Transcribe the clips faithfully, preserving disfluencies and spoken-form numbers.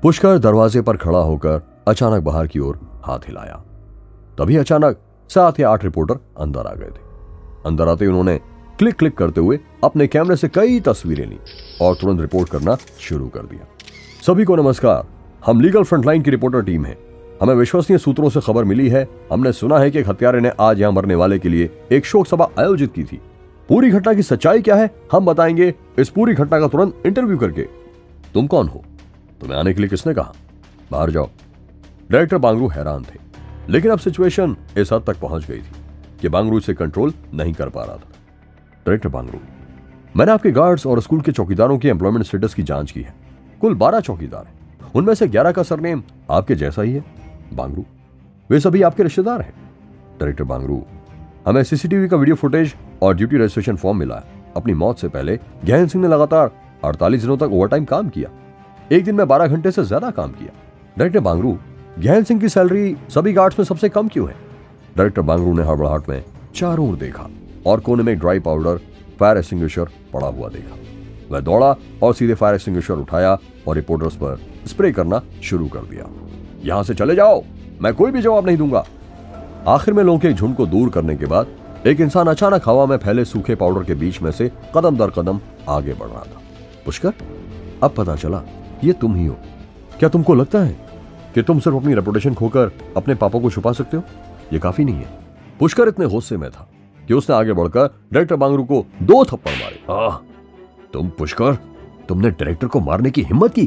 पुष्कर दरवाजे पर खड़ा होकर अचानक बाहर की ओर हाथ हिलाया। तभी अचानक सात या आठ रिपोर्टर अंदर आ गए थे। अंदर आते उन्होंने क्लिक क्लिक करते हुए अपने कैमरे से कई तस्वीरें ली और तुरंत रिपोर्ट करना शुरू कर दिया। सभी को नमस्कार, हम लीगल फ्रंटलाइन की रिपोर्टर टीम है। हमें विश्वसनीय सूत्रों से खबर मिली है। हमने सुना है कि एक हत्यारे ने आज यहां मरने वाले के लिए एक शोक सभा आयोजित की थी। पूरी घटना की सच्चाई क्या है हम बताएंगे इस पूरी घटना का तुरंत इंटरव्यू करके। तुम कौन हो? तुम्हें आने के लिए किसने कहा? बाहर जाओ। डायरेक्टर बांगरू हैरान थे, लेकिन अब सिचुएशन इस हद तक पहुंच गई थी कि बांगरू इसे कंट्रोल नहीं कर पा रहा था। डायरेक्टर बांगरू, मैंने आपके गार्ड्स और स्कूल के चौकीदारों की एम्प्लॉयमेंट स्टेटस की जांच की है। कुल बारह चौकीदार हैं, उनमें से ग्यारह का सरनेम आपके जैसा ही है। बांगरू, वे सभी आपके रिश्तेदार हैं। डायरेक्टर बांगरू, हमें सीसीटीवी का वीडियो फुटेज और ड्यूटी रजिस्ट्रेशन फॉर्म मिला है। अपनी मौत से पहले गहन सिंह ने लगातार अड़तालीस दिनों तक ओवरटाइम काम किया। एक दिन में बारह घंटे से ज्यादा काम किया। डायरेक्टर बांगरू, गहन सिंह की सैलरी सभी गार्ड्स में सबसे कम क्यों है? डायरेक्टर बांगरू ने हड़बड़ाहट में चारों ओर देखा और कोने में ड्राई पाउडर फायर एक्सटिंग्विशर पड़ा हुआ देखा। वह दौड़ा और सीधे फायर एक्सटिंग्विशर उठाया और रिपोर्टर्स पर स्प्रे करना शुरू कर दिया। यहां से चले जाओ, मैं कोई भी जवाब नहीं दूंगा। आखिर में लोगों के झुंड को दूर करने के बाद एक इंसान अचानक हवा में फैले सूखे पाउडर के बीच में से कदम दर कदम आगे बढ़ रहा था। पुष्कर, अब पता चला ये तुम ही हो। क्या तुमको लगता है कि तुम सिर्फ अपनी रेपुटेशन खोकर अपने पापों को छुपा सकते हो? ये काफी नहीं है। पुष्कर इतने गुस्से में था कि उसने आगे बढ़कर डायरेक्टर बांगरू को दो थप्पड़ मारे। आह, तुम पुष्कर, तुमने डायरेक्टर को मारने की हिम्मत की?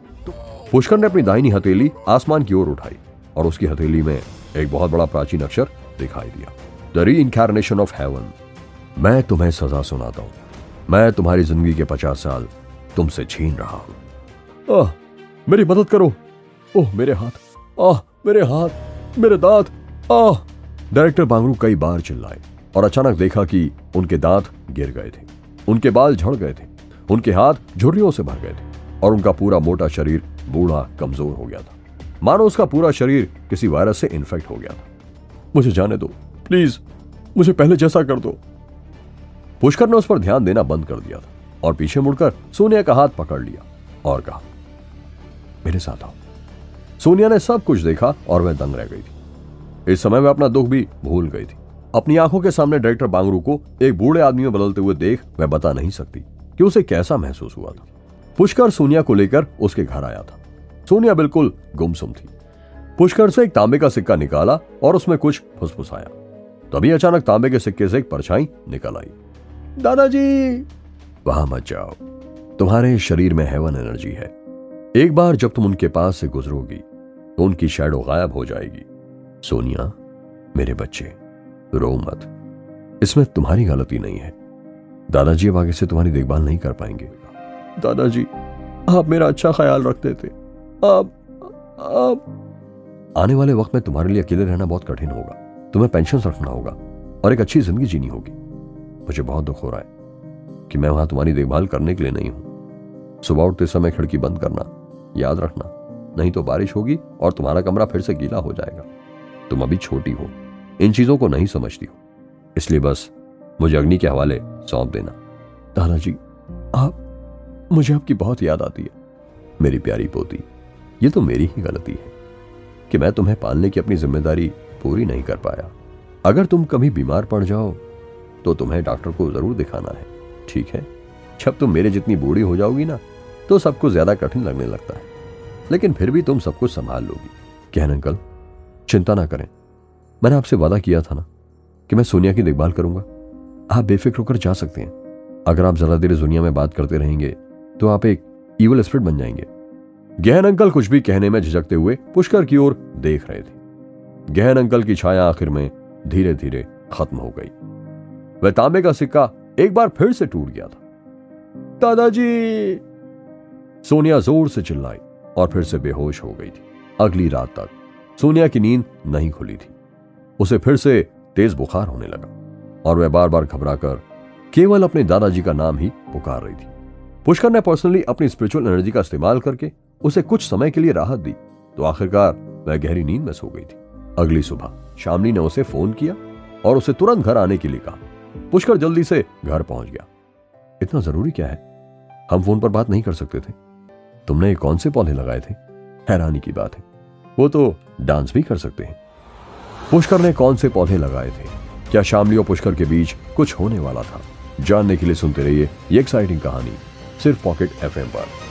पुष्कर ने अपनी दाहिनी हथेली आसमान की ओर उठाई और उसकी हथेली में एक बहुत बड़ा प्राचीन अक्षर दिखाई दिया। The reincarnation of heaven. मैं तुम्हें सजा सुनाता हूं। मैं तुम्हारी जिंदगी के पचास साल तुमसे छीन रहा हूं। आह, मेरी मदद करो। ओह मेरे हाथ, आह मेरे हाथ, मेरे दांत, आह। डायरेक्टर बांगरू कई बार चिल्लाए और अचानक देखा कि उनके दांत गिर गए थे, उनके बाल झड़ गए थे, उनके हाथ झुर्रियों से भर गए थे और उनका पूरा मोटा शरीर बूढ़ा कमजोर हो गया था, मानो उसका पूरा शरीर किसी वायरस से इन्फेक्ट हो गया था। मुझे जाने दो प्लीज, मुझे पहले जैसा कर दो। पुष्कर ने उस पर ध्यान देना बंद कर दिया था और पीछे मुड़कर सोनिया का हाथ पकड़ लिया और कहा, मेरे साथ आओ। सोनिया ने सब कुछ देखा और वह दंग रह गई थी। इस समय वह अपना दुख भी भूल गई थी। अपनी आंखों के सामने डायरेक्टर बांगरू को एक बूढ़े आदमी में बदलते हुए देख वह बता नहीं सकती कि उसे कैसा महसूस हुआ था। पुष्कर सोनिया को लेकर उसके घर आया था। सोनिया बिल्कुल गुमसुम थी। पुष्कर से एक तांबे का सिक्का निकाला और उसमें कुछ फुसफुसाया। तभी अचानक तांबे के सिक्के से एक परछाई निकल आई। दादाजी, वहां मत जाओ, तुम्हारे शरीर में हेवन एनर्जी है। एक बार जब तुम उनके पास से गुजरोगी तो उनकी शैडो गायब हो जाएगी। सोनिया, मेरे बच्चे, रो मत, इसमें तुम्हारी गलती नहीं है। दादाजी अब आगे से तुम्हारी देखभाल नहीं कर पाएंगे। दादाजी, आप मेरा अच्छा ख्याल रखते थे। आप आप आने वाले वक्त में तुम्हारे लिए अकेले रहना बहुत कठिन होगा। तुम्हें पेंशन रखना होगा और एक अच्छी जिंदगी जीनी होगी। मुझे बहुत दुख हो रहा है कि मैं वहां तुम्हारी देखभाल करने के लिए नहीं हूं। सुबह उठते समय खिड़की बंद करना, याद रखना, नहीं तो बारिश होगी और तुम्हारा कमरा फिर से गीला हो जाएगा। तुम अभी छोटी हो, इन चीजों को नहीं समझती हो, इसलिए बस मुझे अग्नि के हवाले सौंप देना। दादाजी, आप, मुझे आपकी बहुत याद आती है। मेरी प्यारी पोती, ये तो मेरी ही गलती है कि मैं तुम्हें पालने की अपनी जिम्मेदारी पूरी नहीं कर पाया। अगर तुम कभी बीमार पड़ जाओ तो तुम्हें डॉक्टर को जरूर दिखाना है, ठीक है? जब तुम मेरे जितनी बूढ़ी हो जाओगी ना तो सब कुछ ज्यादा कठिन लगने लगता है, लेकिन फिर भी तुम सब कुछ संभाल लोगी। कहन अंकल, चिंता ना करें, मैंने आपसे वादा किया था ना कि मैं सोनिया की देखभाल करूंगा। आप बेफिक्र होकर जा सकते हैं। अगर आप ज्यादा देर इस दुनिया में बात करते रहेंगे तो आप एक ईवल स्पिरिट बन जाएंगे। गहन अंकल कुछ भी कहने में झिझकते हुए पुष्कर की ओर देख रहे थे। गहन अंकल की छाया आखिर में धीरे धीरे खत्म हो गई। वह तांबे का सिक्का एक बार फिर से टूट गया था। दादाजी, सोनिया जोर से चिल्लाई और फिर से बेहोश हो गई थी। अगली रात तक सोनिया की नींद नहीं खुली थी। उसे फिर से तेज बुखार होने लगा और वह बार बार घबराकर केवल अपने दादाजी का नाम ही पुकार रही थी। पुष्कर ने पर्सनली अपनी स्पिरिचुअल एनर्जी का इस्तेमाल करके उसे कुछ समय के लिए राहत दी तो आखिरकार वह गहरी नींद में सो गई थी। अगली सुबह शामली ने उसे फोन किया और उसे तुरंत घर आने के लिए कहा। पुष्कर जल्दी से घर पहुंच गया। इतना जरूरी क्या है? हम फोन पर बात नहीं कर सकते थे। तुमने कौन से पौधे लगाए थे? हैरानी की बात है, वो तो डांस भी कर सकते हैं। पुष्कर ने कौन से पौधे लगाए थे? क्या शामली और पुष्कर के बीच कुछ होने वाला था? जानने के लिए सुनते रहिए ये एक्साइटिंग कहानी सिर्फ पॉकेट एफएम पर।